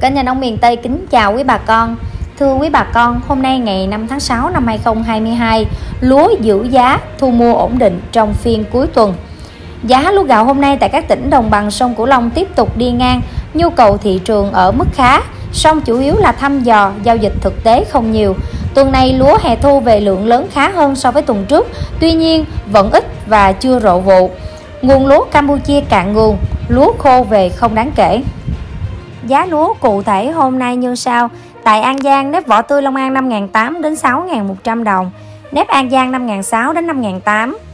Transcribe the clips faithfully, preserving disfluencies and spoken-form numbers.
Kênh Nhà Nông Miền Tây kính chào quý bà con. Thưa quý bà con, hôm nay ngày năm tháng sáu năm hai nghìn không trăm hai mươi hai, lúa giữ giá, thu mua ổn định trong phiên cuối tuần. Giá lúa gạo hôm nay tại các tỉnh đồng bằng sông Cửu Long tiếp tục đi ngang, nhu cầu thị trường ở mức khá, song chủ yếu là thăm dò, giao dịch thực tế không nhiều. Tuần này lúa hè thu về lượng lớn khá hơn so với tuần trước, tuy nhiên vẫn ít và chưa rộ vụ. Nguồn lúa Campuchia cạn nguồn, lúa khô về không đáng kể. Giá lúa cụ thể hôm nay như sau. Tại An Giang, nếp vỏ tươi Long An năm nghìn tám trăm đến sáu nghìn một trăm đồng, nếp An Giang năm nghìn sáu trăm đến năm nghìn tám trăm,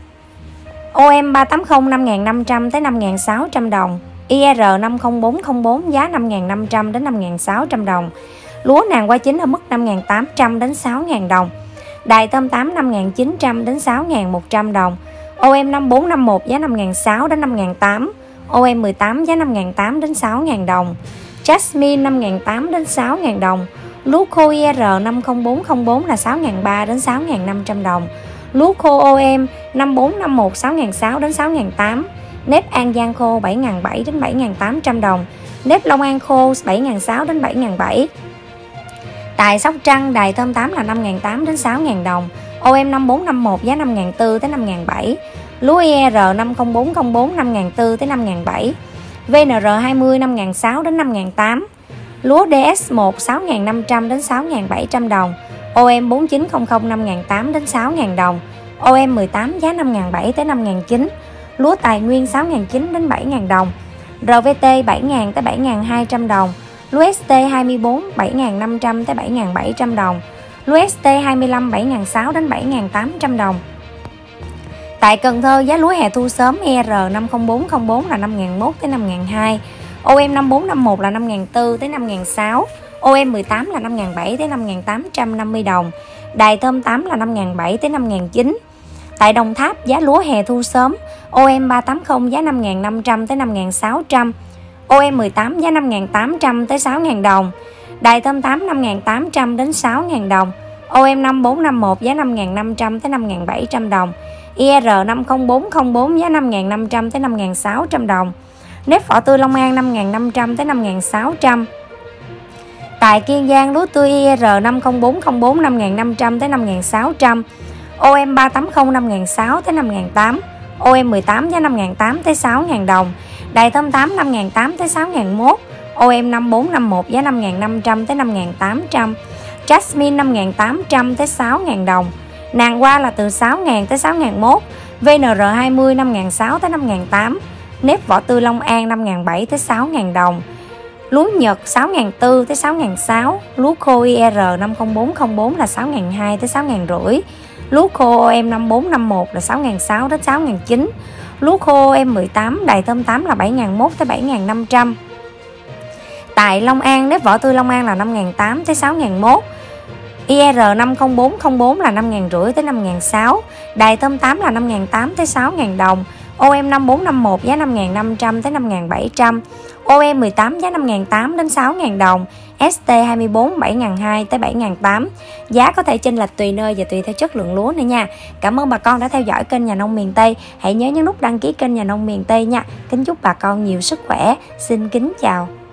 O M ba tám không năm nghìn năm trăm tới năm nghìn sáu trăm đồng, I R năm không bốn không bốn giá năm nghìn năm trăm đến năm nghìn sáu trăm đồng. Lúa nàng hoa chính ở mức năm nghìn tám trăm đến sáu nghìn đồng. Đài tôm tám năm nghìn chín trăm đến sáu nghìn một trăm đồng. O M năm bốn năm một giá năm nghìn sáu trăm đến năm nghìn tám trăm. O M mười tám giá năm nghìn tám trăm đến sáu nghìn đồng. Jasmine năm nghìn tám trăm đến sáu nghìn đồng. Lúa khô I R năm không bốn không bốn là sáu nghìn ba trăm đến sáu nghìn năm trăm đồng. Lúa khô O M năm bốn năm một sáu nghìn sáu trăm đến sáu nghìn tám trăm. Nếp An Giang khô bảy nghìn bảy trăm đến bảy nghìn tám trăm đồng. Nếp Long An khô bảy nghìn sáu trăm đến bảy nghìn bảy trăm. Tại Sóc Trăng, đài tôm tám là năm nghìn tám trăm đến sáu nghìn đồng. O M năm bốn năm một giá năm nghìn bốn trăm tới năm nghìn bảy trăm. Lúa I R năm không bốn không bốn năm nghìn bốn trăm tới năm nghìn bảy trăm. V N R hai mươi năm nghìn sáu trăm đến năm nghìn tám trăm. Lúa D S một sáu nghìn năm trăm đến sáu nghìn bảy trăm đồng. O M bốn chín không không năm nghìn tám trăm đến sáu nghìn đồng. O M mười tám giá năm nghìn bảy trăm tới năm nghìn chín trăm. Lúa Tài Nguyên sáu nghìn chín trăm đến bảy nghìn đồng. R V T bảy nghìn tới bảy nghìn hai trăm đồng. Lúa S T hai mươi bốn bảy nghìn năm trăm tới bảy nghìn bảy trăm đồng. Lúa S T hai mươi lăm bảy nghìn sáu trăm đến bảy nghìn tám trăm đồng. Tại Cần Thơ, giá lúa hè thu sớm E R năm không bốn không bốn là năm nghìn một trăm tới năm nghìn hai trăm. O M năm bốn năm một là năm nghìn bốn trăm tới năm nghìn sáu trăm. O M mười tám là năm nghìn bảy trăm tới năm nghìn tám trăm năm mươi đồng. Đài tôm tám là năm nghìn bảy trăm tới năm nghìn chín trăm. Tại Đồng Tháp, giá lúa hè thu sớm O M ba tám không giá năm nghìn năm trăm tới năm nghìn sáu trăm. O M mười tám giá năm nghìn tám trăm tới sáu nghìn đồng. Đài tôm tám năm nghìn tám trăm đến sáu nghìn đồng. O M năm bốn năm một giá năm nghìn năm trăm tới năm nghìn bảy trăm đồng. I R năm không bốn không bốn giá năm nghìn năm trăm tới năm nghìn sáu trăm đồng. Nếp vỏ tươi Long An năm nghìn năm trăm tới năm nghìn sáu trăm. Tại Kiên Giang, lúa tươi I R năm không bốn không bốn năm nghìn năm trăm tới năm nghìn sáu trăm. O M ba tám không năm nghìn sáu trăm tới năm nghìn tám trăm. O M mười tám giá năm nghìn tám trăm tới sáu nghìn đồng. Đài tôm tám năm nghìn tám trăm tới sáu nghìn một trăm. O M năm bốn năm một giá năm nghìn năm trăm tới năm nghìn tám trăm. Jasmine năm nghìn tám trăm tới sáu nghìn đồng. Nàng hoa là từ sáu nghìn tới sáu nghìn một trăm. V N R hai mươi năm nghìn sáu trăm tới năm nghìn tám trăm. Nếp vỏ tươi Long An năm nghìn bảy trăm tới sáu nghìn đồng. Lúa Nhật sáu nghìn bốn trăm tới sáu nghìn sáu trăm. Lúa khô I R năm không bốn không bốn là sáu nghìn hai trăm tới sáu nghìn năm trăm. Lúa khô O M năm bốn năm một là sáu nghìn sáu trăm đến sáu nghìn chín trăm. Lúa khô O M mười tám, đài tôm tám là bảy nghìn một trăm tới bảy nghìn năm trăm. Tại Long An, nếp vỏ tươi Long An là năm nghìn tám trăm tới sáu nghìn một trăm. I R năm không bốn không bốn là năm nghìn năm trăm tới năm nghìn sáu trăm. Đài tôm tám là năm nghìn tám trăm tới sáu nghìn đồng. O M năm bốn năm một giá năm nghìn năm trăm tới năm nghìn bảy trăm. O M mười tám giá năm nghìn tám trăm đến sáu nghìn đồng. S T hai mươi bốn bảy nghìn hai trăm tới bảy nghìn tám trăm. Giá có thể chênh lệch tùy nơi và tùy theo chất lượng lúa nữa nha. Cảm ơn bà con đã theo dõi kênh Nhà Nông Miền Tây. Hãy nhớ nhấn nút đăng ký kênh Nhà Nông Miền Tây nha. Kính chúc bà con nhiều sức khỏe. Xin kính chào.